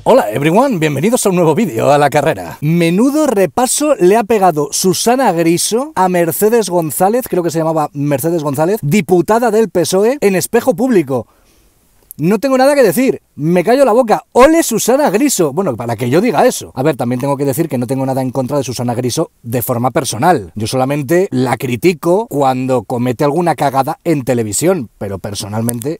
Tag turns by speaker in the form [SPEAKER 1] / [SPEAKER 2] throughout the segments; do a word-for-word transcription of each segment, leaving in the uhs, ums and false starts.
[SPEAKER 1] Hola everyone, bienvenidos a un nuevo vídeo a la carrera. Menudo repaso le ha pegado Susana Griso a Mercedes González, creo que se llamaba Mercedes González, diputada del P S O E, en Espejo Público. No tengo nada que decir, me callo la boca. ¡Ole Susana Griso! Bueno, para que yo diga eso. A ver, también tengo que decir que no tengo nada en contra de Susana Griso de forma personal. Yo solamente la critico cuando comete alguna cagada en televisión, pero personalmente...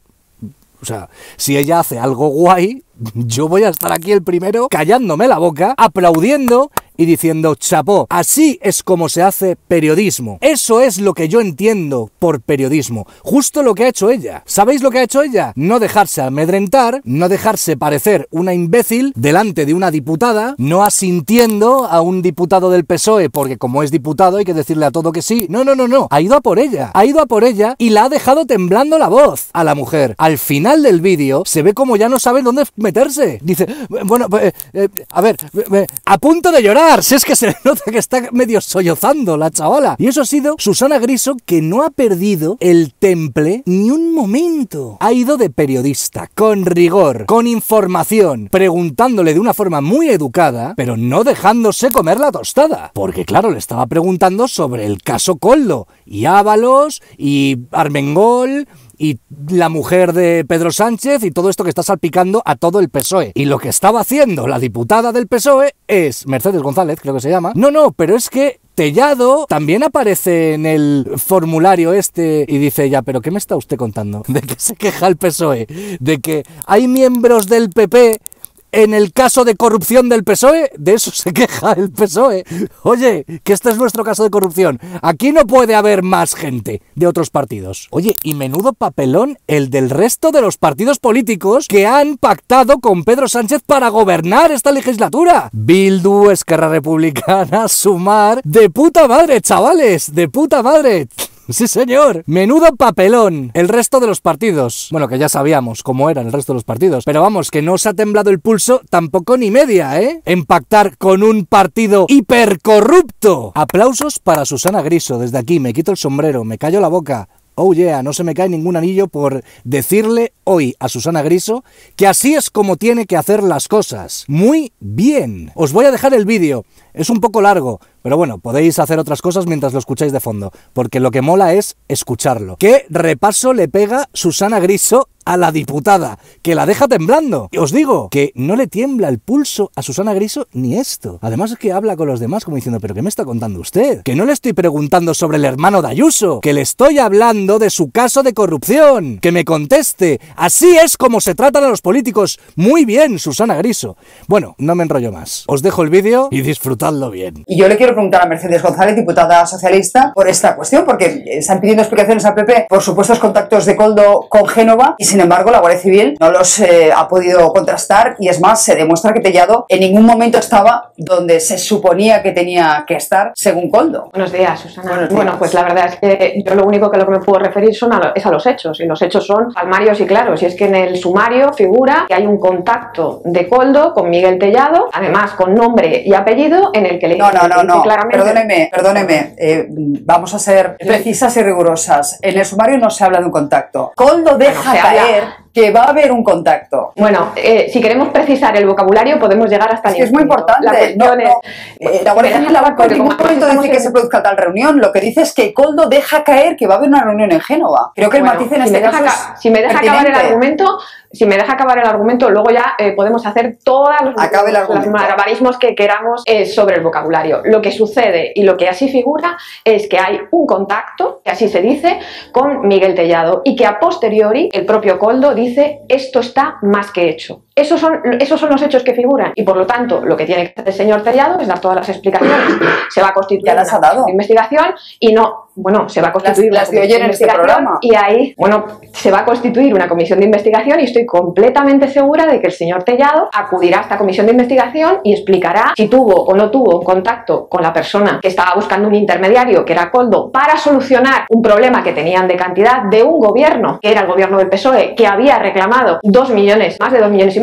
[SPEAKER 1] O sea, si ella hace algo guay, yo voy a estar aquí el primero callándome la boca, aplaudiendo y diciendo chapó. Así es como se hace periodismo. Eso es lo que yo entiendo por periodismo. Justo lo que ha hecho ella. ¿Sabéis lo que ha hecho ella? No dejarse amedrentar, no dejarse parecer una imbécil delante de una diputada, no asintiendo a un diputado del P S O E porque como es diputado hay que decirle a todo que sí. No, no, no, no. Ha ido a por ella. Ha ido a por ella y la ha dejado temblando la voz a la mujer. Al final del vídeo se ve como ya no sabe dónde meterse. Dice, bueno, eh, eh, a ver, eh, a punto de llorar. Si es que se le nota que está medio sollozando la chavala. Y eso ha sido Susana Griso, que no ha perdido el temple ni un momento. Ha ido de periodista, con rigor, con información, preguntándole de una forma muy educada, pero no dejándose comer la tostada. Porque claro, le estaba preguntando sobre el caso Koldo, y Ábalos, y Armengol... y la mujer de Pedro Sánchez y todo esto que está salpicando a todo el P S O E. Y lo que estaba haciendo la diputada del P S O E es Mercedes González, creo que se llama. No, no, pero es que Tellado también aparece en el formulario este y dice ya, pero ¿qué me está usted contando? ¿De qué se queja el P S O E? ¿De que hay miembros del P P en el caso de corrupción del P S O E? De eso se queja el P S O E. Oye, que este es nuestro caso de corrupción. Aquí no puede haber más gente de otros partidos. Oye, y menudo papelón el del resto de los partidos políticos que han pactado con Pedro Sánchez para gobernar esta legislatura. Bildu, Esquerra Republicana, Sumar... De puta madre, chavales, de puta madre. Sí, señor. Menudo papelón el resto de los partidos. Bueno, que ya sabíamos cómo eran el resto de los partidos. Pero vamos, que no os ha temblado el pulso tampoco ni media, ¿eh? En pactar con un partido hipercorrupto. Aplausos para Susana Griso. Desde aquí me quito el sombrero, me callo la boca. Oh yeah, no se me cae ningún anillo por decirle hoy a Susana Griso que así es como tiene que hacer las cosas. Muy bien. Os voy a dejar el vídeo. Es un poco largo, pero bueno, podéis hacer otras cosas mientras lo escucháis de fondo, porque lo que mola es escucharlo. ¿Qué repaso le pega Susana Griso a la diputada? Que la deja temblando. Y os digo que no le tiembla el pulso a Susana Griso ni esto. Además es que habla con los demás como diciendo, ¿pero qué me está contando usted? Que no le estoy preguntando sobre el hermano de Ayuso, que le estoy hablando de su caso de corrupción. Que me conteste. Así es como se tratan a los políticos. Muy bien, Susana Griso. Bueno, no me enrollo más. Os dejo el vídeo y disfrutadlo bien.
[SPEAKER 2] Y yo le quiero preguntar a Mercedes González, diputada socialista, por esta cuestión, porque están pidiendo explicaciones al P P por supuestos contactos de Koldo con Génova y sin embargo la Guardia Civil no los eh, ha podido contrastar y es más, se demuestra que Tellado en ningún momento estaba donde se suponía que tenía que estar según Koldo.
[SPEAKER 3] Buenos días, Susana.
[SPEAKER 2] Buenos días.
[SPEAKER 3] Bueno, pues la verdad es que yo lo único que lo que me puedo referir son a lo, es a los hechos y los hechos son palmarios y claros y es que en el sumario figura que hay un contacto de Koldo con Miguel Tellado, además con nombre y apellido en el que le
[SPEAKER 2] No, no, no, no.
[SPEAKER 3] claramente...
[SPEAKER 2] Perdóneme, perdóneme. Eh, vamos a ser precisas y rigurosas. En el sumario no se habla de un contacto. Koldo deja
[SPEAKER 3] bueno,
[SPEAKER 2] caer
[SPEAKER 3] habla...
[SPEAKER 2] que va a haber un contacto.
[SPEAKER 3] Bueno, eh, si queremos precisar el vocabulario podemos llegar hasta el
[SPEAKER 2] Es, es muy importante.
[SPEAKER 3] La cuestión
[SPEAKER 2] no, no.
[SPEAKER 3] es...
[SPEAKER 2] Eh, la Guardia Civil en ningún momento dice que
[SPEAKER 3] en...
[SPEAKER 2] se produzca tal reunión. Lo que dice es que Koldo deja caer que va a haber una reunión en Génova. Creo que
[SPEAKER 3] bueno,
[SPEAKER 2] el matiz en
[SPEAKER 3] si
[SPEAKER 2] este
[SPEAKER 3] me
[SPEAKER 2] caso
[SPEAKER 3] deja,
[SPEAKER 2] es
[SPEAKER 3] Si me deja
[SPEAKER 2] pertinente.
[SPEAKER 3] acabar el argumento... Si me deja acabar el argumento, luego ya eh, podemos hacer todos los, los malabarismos que queramos eh, sobre el vocabulario. Lo que sucede y lo que así figura es que hay un contacto, que así se dice, con Miguel Tellado y que a posteriori el propio Koldo dice esto está más que hecho. Esos son, esos son los hechos que figuran y por lo tanto lo que tiene que hacer el señor Tellado es dar todas las explicaciones. Se va a constituir
[SPEAKER 2] ya las
[SPEAKER 3] una
[SPEAKER 2] ha dado.
[SPEAKER 3] investigación y no, bueno, se va a constituir
[SPEAKER 2] las,
[SPEAKER 3] una
[SPEAKER 2] las
[SPEAKER 3] comisión
[SPEAKER 2] en
[SPEAKER 3] de
[SPEAKER 2] este
[SPEAKER 3] investigación
[SPEAKER 2] programa.
[SPEAKER 3] y ahí, bueno, se va a constituir una comisión de investigación y estoy completamente segura de que el señor Tellado acudirá a esta comisión de investigación y explicará si tuvo o no tuvo un contacto con la persona que estaba buscando un intermediario, que era Koldo, para solucionar un problema que tenían de cantidad de un gobierno, que era el gobierno del P S O E, que había reclamado dos millones, más de dos millones y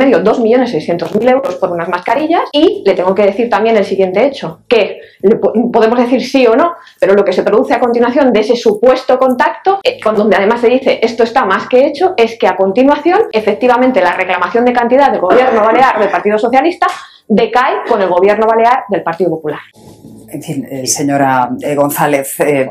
[SPEAKER 3] medio, dos millones seiscientos mil euros por unas mascarillas. Y le tengo que decir también el siguiente hecho, que le podemos decir sí o no, pero lo que se produce a continuación de ese supuesto contacto, eh, donde además se dice esto está más que hecho, es que a continuación efectivamente la reclamación de cantidad del gobierno balear del Partido Socialista decae con el gobierno balear del Partido Popular.
[SPEAKER 2] En fin, eh, señora eh, González, eh,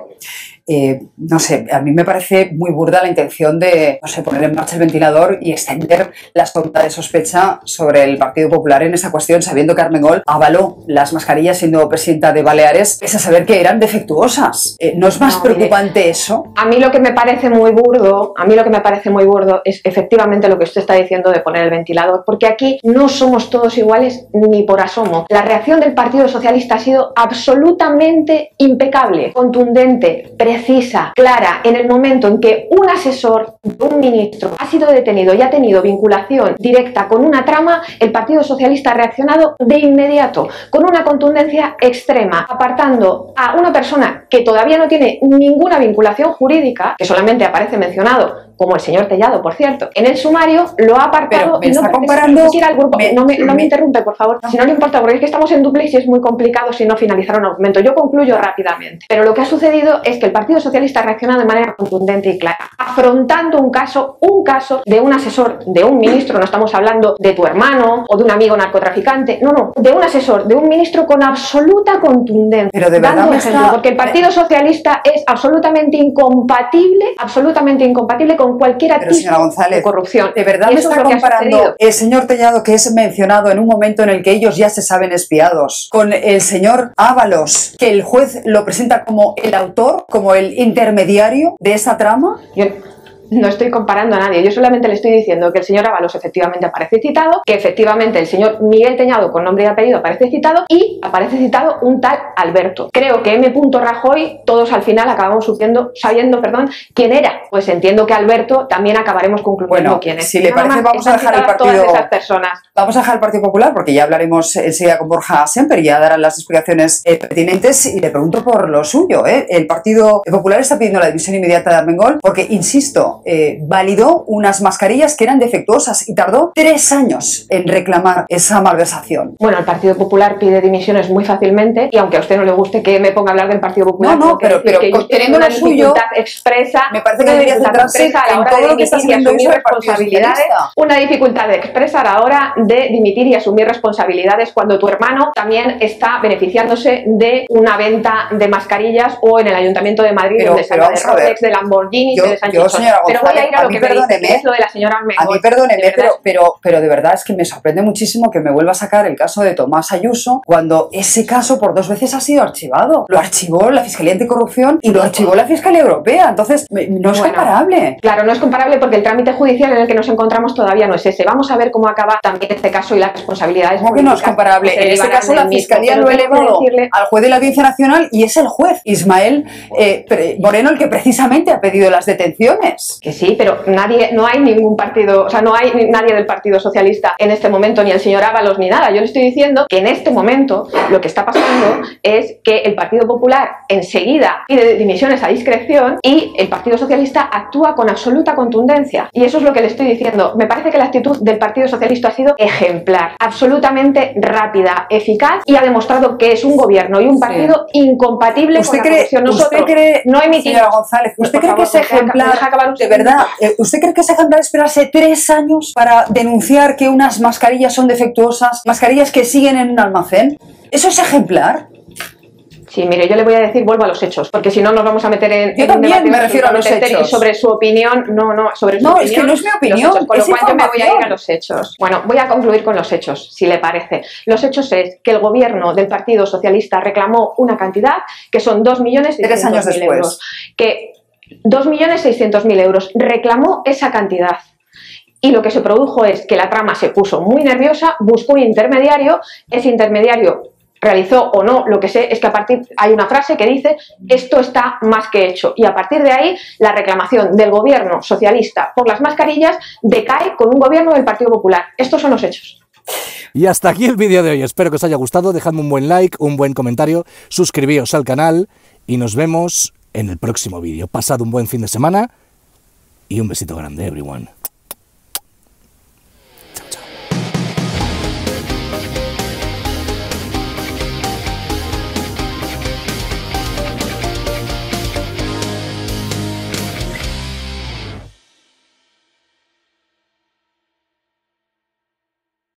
[SPEAKER 2] eh, no sé, a mí me parece muy burda la intención de, no sé, poner en marcha el ventilador y extender la sombra de sospecha sobre el Partido Popular en esa cuestión, sabiendo que Armengol avaló las mascarillas siendo presidenta de Baleares, pese a saber que eran defectuosas. Eh, ¿No es más no, preocupante mire, eso?
[SPEAKER 3] A mí lo que me parece muy burdo, a mí lo que me parece muy burdo es efectivamente lo que usted está diciendo de poner el ventilador, porque aquí no somos todos iguales ni por asomo. La reacción del Partido Socialista ha sido absolutamente impecable, contundente, precisa, clara. En el momento en que un asesor de un ministro ha sido detenido y ha tenido vinculación directa con una trama, el Partido Socialista ha reaccionado de inmediato, con una contundencia extrema, apartando a una persona que todavía no tiene ninguna vinculación jurídica, que solamente aparece mencionado como el señor Tellado, por cierto, en el sumario, lo ha apartado
[SPEAKER 2] y
[SPEAKER 3] no
[SPEAKER 2] está comparando
[SPEAKER 3] al grupo. Me, no, me, no
[SPEAKER 2] me,
[SPEAKER 3] me interrumpe, por favor. No. Si no le importa, porque es que estamos en duplex y es muy complicado si no finalizar un argumento. Yo concluyo rápidamente. Pero lo que ha sucedido es que el Partido Socialista ha reaccionado de manera contundente y clara, afrontando un caso, un caso de un asesor, de un ministro, no estamos hablando de tu hermano o de un amigo narcotraficante, no, no, de un asesor, de un ministro con absoluta contundencia.
[SPEAKER 2] Pero de verdad
[SPEAKER 3] dando ejemplo,
[SPEAKER 2] está...
[SPEAKER 3] porque el Partido Socialista es absolutamente incompatible, absolutamente incompatible con cualquier atisbo de corrupción.
[SPEAKER 2] ¿De verdad me está comparando el señor Tellado, que es mencionado en un momento en el que ellos ya se saben espiados, con el señor Ábalos, que el juez lo presenta como el autor, como el intermediario de esa trama?
[SPEAKER 3] Yo no estoy comparando a nadie, yo solamente le estoy diciendo que el señor Ábalos efectivamente aparece citado, que efectivamente el señor Miguel Tellado con nombre y apellido aparece citado y aparece citado un tal Alberto. Creo que M. Rajoy todos al final acabamos supiendo, sabiendo perdón, quién era. Pues entiendo que Alberto también acabaremos concluyendo
[SPEAKER 2] bueno,
[SPEAKER 3] quién es.
[SPEAKER 2] Si le parece
[SPEAKER 3] más,
[SPEAKER 2] vamos a dejar el partido,
[SPEAKER 3] todas esas personas.
[SPEAKER 2] Vamos a dejar el Partido Popular porque ya hablaremos enseguida con Borja Semper y ya darán las explicaciones eh, pertinentes y le pregunto por lo suyo. ¿eh? El Partido Popular está pidiendo la dimisión inmediata de Armengol porque, insisto, Eh, validó unas mascarillas que eran defectuosas y tardó tres años en reclamar esa malversación.
[SPEAKER 3] Bueno, el Partido Popular pide dimisiones muy fácilmente y aunque a usted no le guste que me ponga a hablar del Partido Popular,
[SPEAKER 2] no, no, pero, pero que teniendo
[SPEAKER 3] una
[SPEAKER 2] lo suyo,
[SPEAKER 3] dificultad expresa,
[SPEAKER 2] me parece que debería centrarse en todo lo que está haciendo y asumir responsabilidades,
[SPEAKER 3] una dificultad expresa a la hora de dimitir y asumir responsabilidades cuando tu hermano también está beneficiándose de una venta de mascarillas o en el Ayuntamiento de Madrid pero, donde se habla de Rolex, de Lamborghini,
[SPEAKER 2] yo,
[SPEAKER 3] de Sánchez. Pero voy a ir a, a lo que perdóneme, me dice, que es lo de la señora Armengol.
[SPEAKER 2] A mí perdóneme, pero, pero, pero de verdad es que me sorprende muchísimo que me vuelva a sacar el caso de Tomás Ayuso cuando ese caso por dos veces ha sido archivado. Lo archivó la Fiscalía Anticorrupción y lo archivó la Fiscalía Europea. Entonces, no es bueno, comparable.
[SPEAKER 3] Claro, no es comparable porque el trámite judicial en el que nos encontramos todavía no es ese. Vamos a ver cómo acaba también este caso y las responsabilidades.
[SPEAKER 2] ¿Cómo que no es comparable? En este caso la Fiscalía lo ha elevado decirle... al juez de la Audiencia Nacional y es el juez Ismael eh, Moreno el que precisamente ha pedido las detenciones.
[SPEAKER 3] Que sí, pero nadie, no hay ningún partido, o sea, no hay nadie del Partido Socialista en este momento, ni el señor Ábalos ni nada. Yo le estoy diciendo que en este momento lo que está pasando es que el Partido Popular enseguida pide dimisiones a discreción y el Partido Socialista actúa con absoluta contundencia. Y eso es lo que le estoy diciendo. Me parece que la actitud del Partido Socialista ha sido ejemplar, absolutamente rápida, eficaz y ha demostrado que es un gobierno y un partido sí. incompatible
[SPEAKER 2] ¿Usted
[SPEAKER 3] con
[SPEAKER 2] cree,
[SPEAKER 3] la corrupción. Nosotros
[SPEAKER 2] ¿Usted cree,
[SPEAKER 3] no emitimos...
[SPEAKER 2] Señora González, ¿usted cree
[SPEAKER 3] favor,
[SPEAKER 2] que es ejemplar, de verdad, eh, ¿usted cree que es ejemplar esperarse tres años para denunciar que unas mascarillas son defectuosas, mascarillas que siguen en un almacén? ¿Eso es ejemplar?
[SPEAKER 3] Sí, mire, yo le voy a decir, vuelvo a los hechos, porque si no nos vamos a meter en,
[SPEAKER 2] yo
[SPEAKER 3] en
[SPEAKER 2] también
[SPEAKER 3] un debate
[SPEAKER 2] me refiero a los hechos.
[SPEAKER 3] sobre su opinión, no, no, sobre su
[SPEAKER 2] no,
[SPEAKER 3] opinión.
[SPEAKER 2] No, es que no es mi opinión,
[SPEAKER 3] hechos, con
[SPEAKER 2] es
[SPEAKER 3] lo cual yo me voy a ir a
[SPEAKER 2] información.
[SPEAKER 3] los hechos. Bueno, voy a concluir con los hechos, si le parece. Los hechos es que el gobierno del Partido Socialista reclamó una cantidad que son dos millones seiscientos mil euros. Que dos millones seiscientos mil euros. Reclamó esa cantidad. Y lo que se produjo es que la trama se puso muy nerviosa, buscó un intermediario, ese intermediario realizó o no, lo que sé es que a partir hay una frase que dice esto está más que hecho y a partir de ahí la reclamación del gobierno socialista por las mascarillas decae con un gobierno del Partido Popular. Estos son los hechos.
[SPEAKER 1] Y hasta aquí el vídeo de hoy. Espero que os haya gustado. Dejadme un buen like, un buen comentario, suscribíos al canal y nos vemos en el próximo vídeo. Pasad un buen fin de semana y un besito grande, everyone.